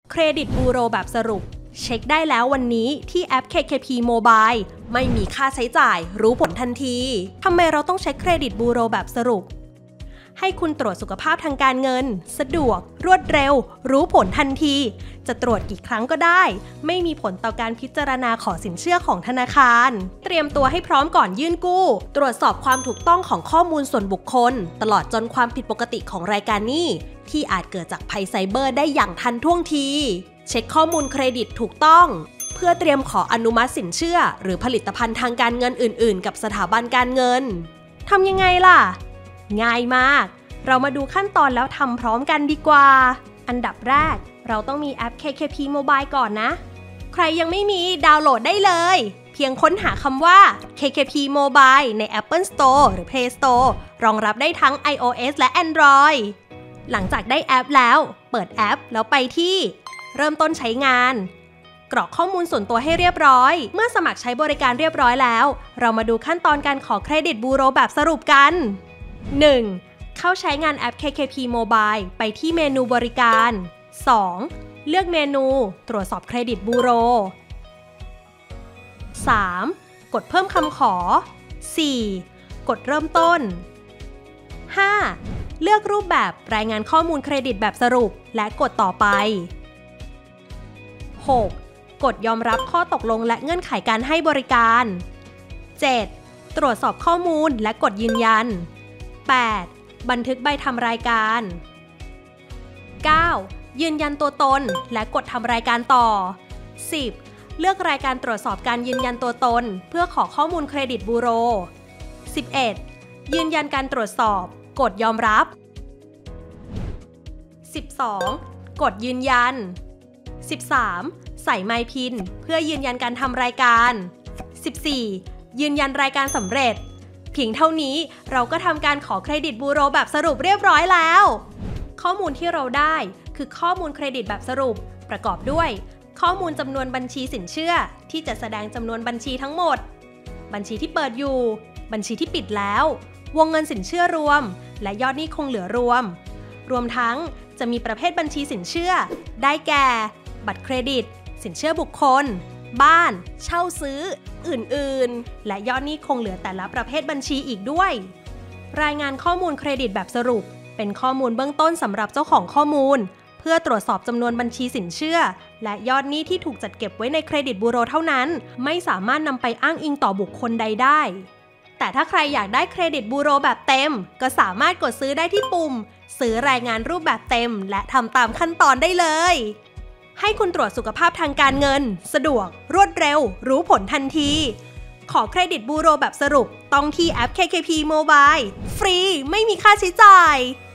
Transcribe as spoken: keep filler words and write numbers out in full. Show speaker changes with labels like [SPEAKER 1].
[SPEAKER 1] เครดิตบูโรแบบสรุปเช็คได้แล้ววันนี้ที่แอป เค เค พี Mobile ไม่มีค่าใช้จ่ายรู้ผลทันทีทำไมเราต้องใช้เครดิตบูโรแบบสรุปให้คุณตรวจสุขภาพทางการเงินสะดวกรวดเร็วรู้ผลทันทีจะตรวจกี่ครั้งก็ได้ไม่มีผลต่อการพิจารณาขอสินเชื่อของธนาคารเตรียมตัวให้พร้อมก่อนยื่นกู้ตรวจสอบความถูกต้องของข้อมูลส่วนบุคคลตลอดจนความผิดปกติของรายการหนี้ที่อาจเกิดจากภัยไซเบอร์ได้อย่างทันท่วงทีเช็คข้อมูลเครดิตถูกต้องเพื่อเตรียมขออนุมัติสินเชื่อหรือผลิตภัณฑ์ทางการเงินอื่นๆกับสถาบันการเงินทำยังไงล่ะง่ายมากเรามาดูขั้นตอนแล้วทำพร้อมกันดีกว่าอันดับแรกเราต้องมีแอป เค เค พี Mobile ก่อนนะใครยังไม่มีดาวน์โหลดได้เลยเพียงค้นหาคำว่า เค เค พี Mobile ใน Apple Store หรือ Play Store รองรับได้ทั้ง iOS และ Android หลังจากได้แอปแล้วเปิดแอปแล้วไปที่เริ่มต้นใช้งานกรอกข้อมูลส่วนตัวให้เรียบร้อยเมื่อสมัครใช้บริการเรียบร้อยแล้วเรามาดูขั้นตอนการขอเครดิตบูโรแบบสรุปกัน หนึ่ง. เข้าใช้งานแอป เค เค พี Mobile ไปที่เมนูบริการ สอง. เลือกเมนูตรวจสอบเครดิตบูโร สาม. กดเพิ่มคำขอ สี่. กดเริ่มต้น ห้า. เลือกรูปแบบรายงานข้อมูลเครดิตแบบสรุปและกดต่อไป หก. กดยอมรับข้อตกลงและเงื่อนไขการให้บริการ เจ็ด. ตรวจสอบข้อมูลและกดยืนยัน แปด. บันทึกใบทำรายการ เก้า. ยืนยันตัวตนและกดทำรายการต่อ สิบ. เลือกรายการตรวจสอบการยืนยันตัวตนเพื่อขอข้อมูลเครดิตบูโร สิบเอ็ด. ยืนยันการตรวจสอบกดยอมรับ สิบสอง. กดยืนยัน สิบสาม. ใส่ไมล์พินเพื่อยืนยันการทำรายการ สิบสี่. ยืนยันรายการสำเร็จเพียงเท่านี้เราก็ทำการขอเครดิตบูโรแบบสรุปเรียบร้อยแล้วข้อมูลที่เราได้คือข้อมูลเครดิตแบบสรุปประกอบด้วยข้อมูลจำนวนบัญชีสินเชื่อที่จะแสดงจำนวนบัญชีทั้งหมดบัญชีที่เปิดอยู่บัญชีที่ปิดแล้ววงเงินสินเชื่อรวมและยอดหนี้คงเหลือรวมรวมทั้งจะมีประเภทบัญชีสินเชื่อได้แก่บัตรเครดิตสินเชื่อบุคคลบ้านเช่าซื้ออื่นๆและยอดหนี้คงเหลือแต่ละประเภทบัญชีอีกด้วยรายงานข้อมูลเครดิตแบบสรุปเป็นข้อมูลเบื้องต้นสำหรับเจ้าของข้อมูลเพื่อตรวจสอบจำนวนบัญชีสินเชื่อและยอดหนี้ที่ถูกจัดเก็บไว้ในเครดิตบูโรเท่านั้นไม่สามารถนำไปอ้างอิงต่อบุคคลใดได้แต่ถ้าใครอยากได้เครดิตบูโรแบบเต็มก็สามารถกดซื้อได้ที่ปุ่มซื้อรายงานรูปแบบเต็มและทำตามขั้นตอนได้เลยให้คุณตรวจสุขภาพทางการเงินสะดวกรวดเร็วรู้ผลทันทีขอเครดิตบูโรแบบสรุปต้องที่แอป เค เค พี Mobile ฟรีไม่มีค่าใช้จ่าย